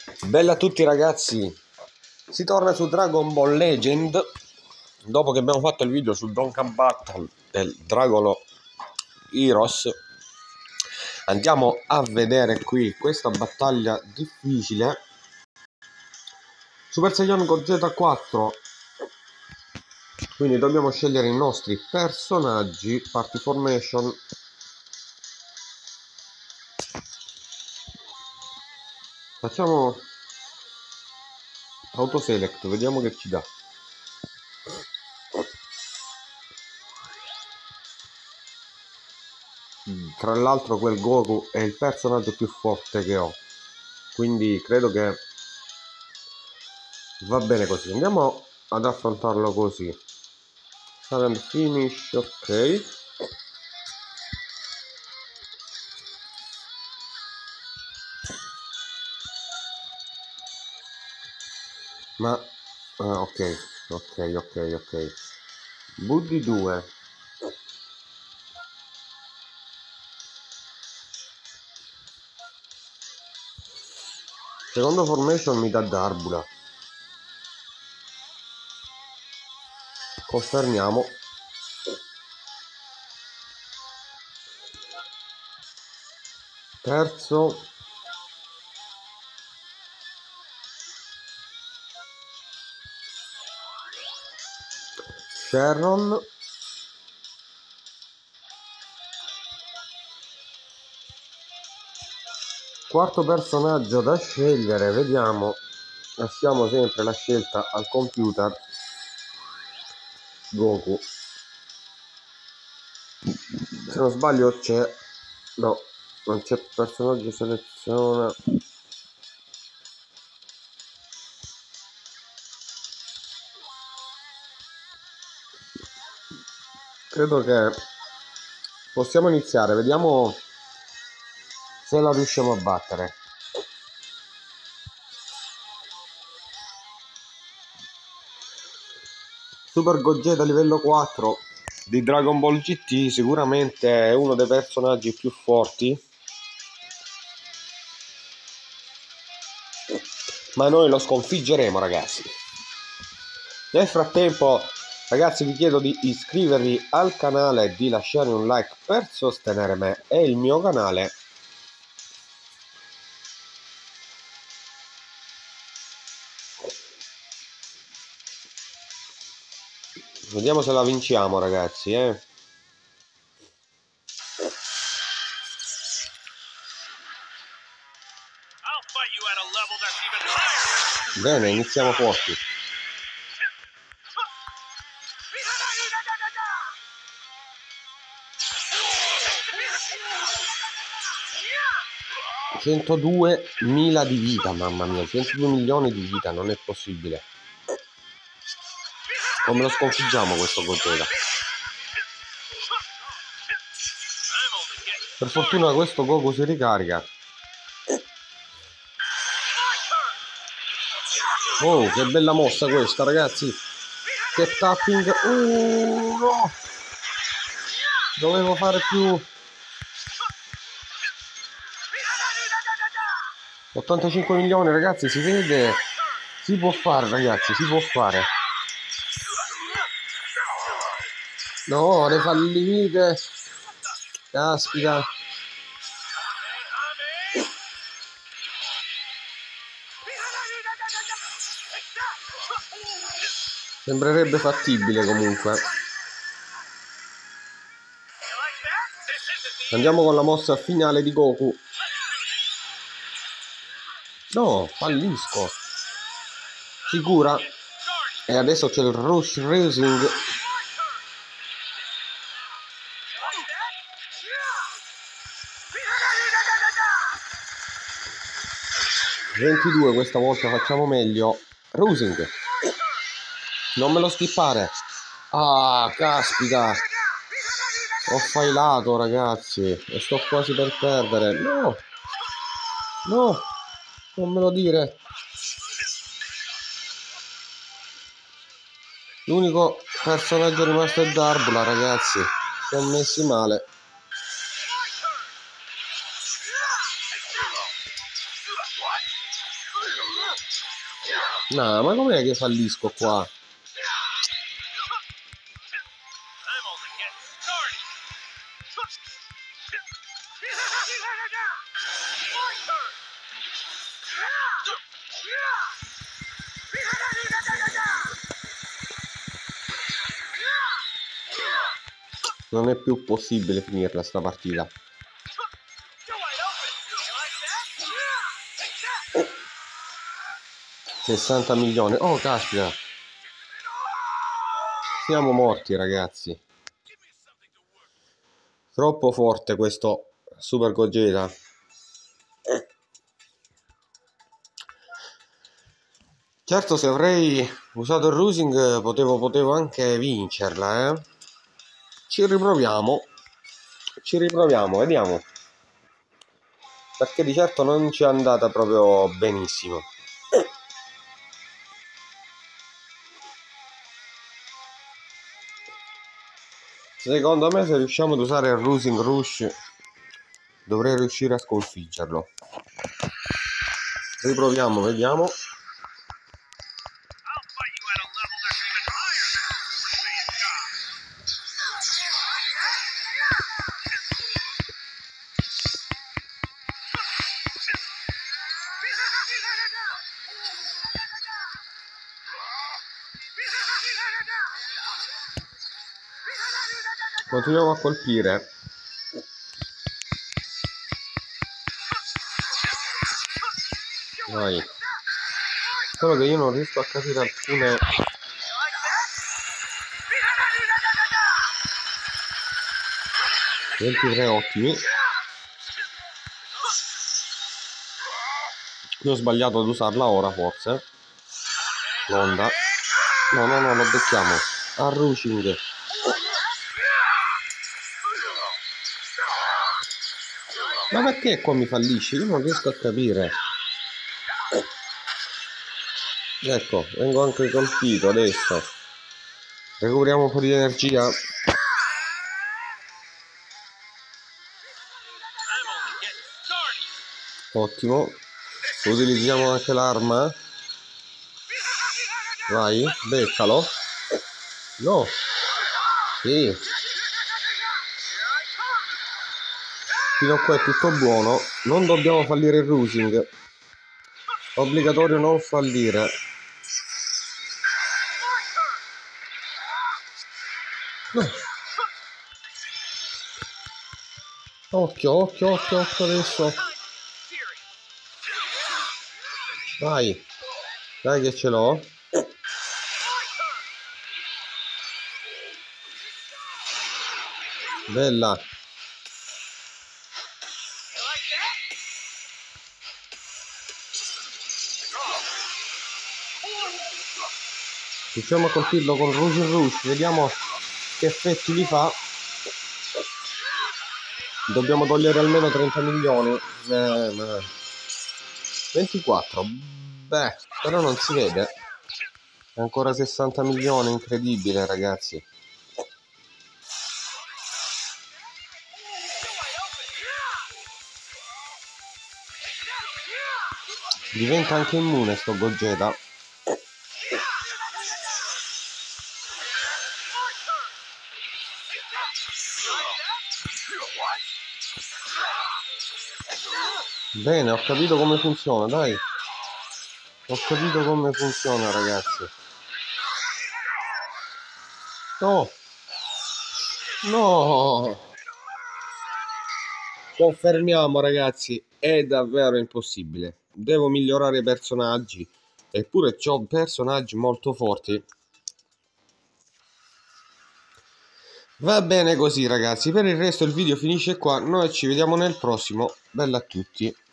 Bella a tutti ragazzi, si torna su Dragon Ball Legend dopo che abbiamo fatto il video su Dokkan Battle del Dragon Heroes. Andiamo a vedere qui questa battaglia difficile. Super Saiyan Gogeta 4, quindi dobbiamo scegliere i nostri personaggi. Party Formation. Facciamo autoselect, vediamo che ci dà. Tra l'altro quel Goku è il personaggio più forte che ho, quindi credo che va bene così. Andiamo ad affrontarlo così. Silent finish, ok. Ma ok. Buddy 2. Secondo formation mi dà Darbula. Confermiamo. Terzo Sharon. Quarto personaggio da scegliere, vediamo. Lasciamo sempre la scelta al computer. Goku. Se non sbaglio c'è... No, non c'è personaggio, seleziona. Credo che possiamo iniziare, vediamo se la riusciamo a battere. Super Gogeta livello 4 di Dragon Ball GT sicuramente è uno dei personaggi più forti, ma noi lo sconfiggeremo ragazzi. Nel frattempo ragazzi vi chiedo di iscrivervi al canale e di lasciare un like per sostenere me e il mio canale. Vediamo se la vinciamo ragazzi, Bene, iniziamo forti. $102.000 di vita, mamma mia, 102 milioni di vita, non è possibile. Come lo sconfiggiamo questo Gogeta? Per fortuna questo Goku si ricarica. Oh, che bella mossa questa ragazzi. Step tapping. No, dovevo fare più. 85 milioni ragazzi, si vede. Si può fare ragazzi, si può fare. No, le fallite. Caspita. Sembrerebbe fattibile comunque. Andiamo con la mossa finale di Goku. No, fallisco. Sicura. E adesso c'è il Rush Racing. $22, questa volta facciamo meglio. Rusing. Non me lo skippare. Ah, caspita. Ho failato ragazzi. E sto quasi per perdere. No. No. Non me lo dire. L'unico personaggio rimasto è Darbula ragazzi. Sono messi male. No, ma com'è che fallisco qua? Non è più possibile finirla sta partita. 60 milioni. Oh, caspita. Siamo morti, ragazzi. Troppo forte questo Super Gogeta. Certo, se avrei usato il Rusing potevo anche vincerla, eh. Ci riproviamo, vediamo. Perché di certo non ci è andata proprio benissimo. Secondo me, se riusciamo ad usare il Rusing Rush, dovrei riuscire a sconfiggerlo. Riproviamo, vediamo. Continuiamo a colpire. Vai. Solo che io non riesco a capire alcune. (23 ottimi). Qui ho sbagliato ad usarla ora, forse. L'onda. No, lo becchiamo. A Rushing. Ma perché qua mi fallisce? Io non riesco a capire. Ecco, vengo anche colpito adesso. Recuperiamo un po' di energia. Ottimo. Utilizziamo anche l'arma. Vai, beccalo. No. Sì. Fino a qua è tutto buono. Non dobbiamo fallire il Rusing. Obbligatorio non fallire. No. Occhio adesso. Vai. Dai che ce l'ho. Bella. Riusciamo a colpirlo con Rusing Rush. Vediamo che effetti li fa. Dobbiamo togliere almeno 30 milioni. 24. Beh, però non si vede. Ancora 60 milioni, incredibile, ragazzi. Diventa anche immune sto Gogeta. Bene, ho capito come funziona, dai. Ho capito come funziona, ragazzi. No. No. Confermiamo, ragazzi, è davvero impossibile. Devo migliorare i personaggi. Eppure ho personaggi molto forti. Va bene così, ragazzi. Per il resto il video finisce qua. Noi ci vediamo nel prossimo. Bella a tutti.